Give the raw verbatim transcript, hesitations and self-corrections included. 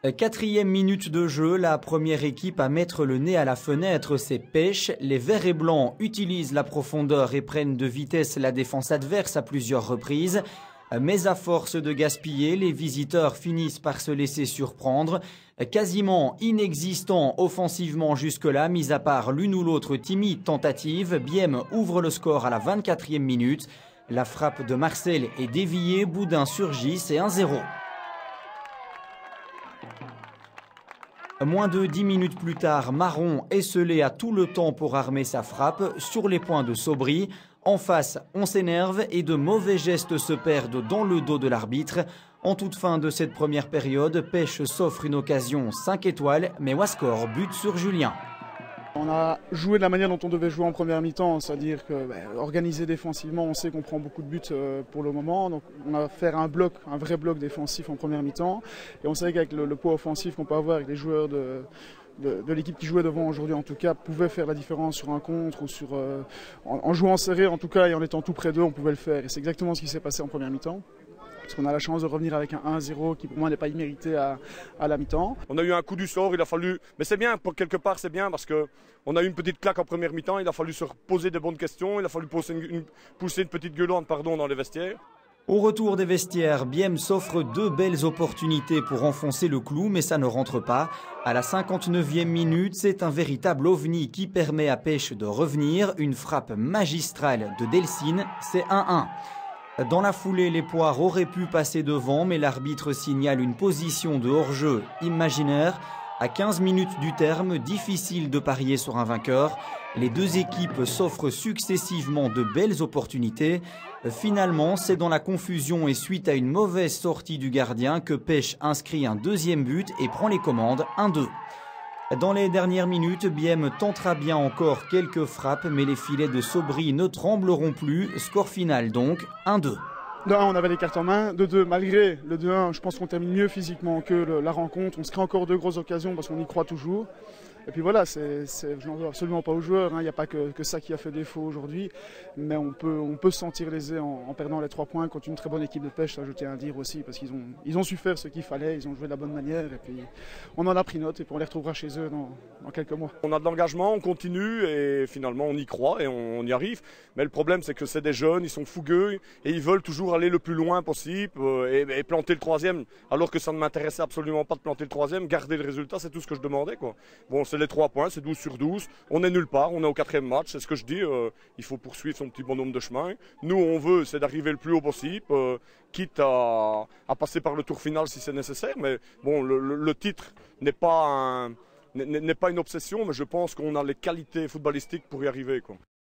Quatrième minute de jeu, la première équipe à mettre le nez à la fenêtre, c'est Pêche. Les verts et blancs utilisent la profondeur et prennent de vitesse la défense adverse à plusieurs reprises. Mais à force de gaspiller, les visiteurs finissent par se laisser surprendre. Quasiment inexistant offensivement jusque-là, mis à part l'une ou l'autre timide tentative, Bième ouvre le score à la vingt-quatrième minute. La frappe de Marcel est déviée, Boudin surgit, c'est un zéro. Moins de dix minutes plus tard, Marron esselé a tout le temps pour armer sa frappe sur les points de Sobry. En face, on s'énerve et de mauvais gestes se perdent dans le dos de l'arbitre. En toute fin de cette première période, Pêche s'offre une occasion cinq étoiles, mais Wascore bute sur Julien. On a joué de la manière dont on devait jouer en première mi-temps, c'est-à-dire que bah, organiser défensivement, on sait qu'on prend beaucoup de buts euh, pour le moment, donc on a fait un bloc, un vrai bloc défensif en première mi-temps, et on savait qu'avec le, le poids offensif qu'on peut avoir avec les joueurs de, de, de l'équipe qui jouait devant aujourd'hui en tout cas, pouvait faire la différence sur un contre ou sur euh, en, en jouant serré en tout cas et en étant tout près d'eux, on pouvait le faire, et c'est exactement ce qui s'est passé en première mi-temps. Parce qu'on a la chance de revenir avec un un zéro qui pour moi n'est pas immérité à, à la mi-temps. On a eu un coup du sort, il a fallu, mais c'est bien, pour quelque part c'est bien parce qu'on a eu une petite claque en première mi-temps, il a fallu se poser des bonnes questions, il a fallu pousser une, une, pousser une petite gueulante pardon, dans les vestiaires. Au retour des vestiaires, Bième s'offre deux belles opportunités pour enfoncer le clou, mais ça ne rentre pas. À la cinquante-neuvième minute, c'est un véritable ovni qui permet à Pêche de revenir. Une frappe magistrale de Delcine, c'est un un. Dans la foulée, les Poires auraient pu passer devant, mais l'arbitre signale une position de hors-jeu imaginaire. À quinze minutes du terme, difficile de parier sur un vainqueur. Les deux équipes s'offrent successivement de belles opportunités. Finalement, c'est dans la confusion et suite à une mauvaise sortie du gardien que Pêche inscrit un deuxième but et prend les commandes un deux. Dans les dernières minutes, Bième tentera bien encore quelques frappes, mais les filets de Sobry ne trembleront plus. Score final donc, un deux. De un, on avait les cartes en main. De deux, malgré le deux un, je pense qu'on termine mieux physiquement que le, la rencontre. On se crée encore deux grosses occasions parce qu'on y croit toujours. Et puis voilà, c'est, c'est, je n'en veux absolument pas aux joueurs. Il hein. n'y a pas que, que ça qui a fait défaut aujourd'hui. Mais on peut, on peut se sentir lésé en, en perdant les trois points contre une très bonne équipe de Pêche. Ça, je tiens à dire aussi, parce qu'ils ont, ils ont su faire ce qu'il fallait. Ils ont joué de la bonne manière. Et puis on en a pris note et puis on les retrouvera chez eux dans, dans quelques mois. On a de l'engagement, on continue et finalement on y croit et on, on y arrive. Mais le problème, c'est que c'est des jeunes, ils sont fougueux et ils veulent toujours aller le plus loin possible et, et planter le troisième. Alors que ça ne m'intéressait absolument pas de planter le troisième. Garder le résultat, c'est tout ce que je demandais, quoi. Bon, c'est les trois points, c'est douze sur douze. On est nulle part, on est au quatrième match, c'est ce que je dis. Euh, il faut poursuivre son petit bonhomme de chemin. Nous, on veut, c'est d'arriver le plus haut possible, euh, quitte à, à passer par le tour final si c'est nécessaire. Mais bon, le, le, le titre n'est pas, un, n'est pas une obsession, mais je pense qu'on a les qualités footballistiques pour y arriver, quoi.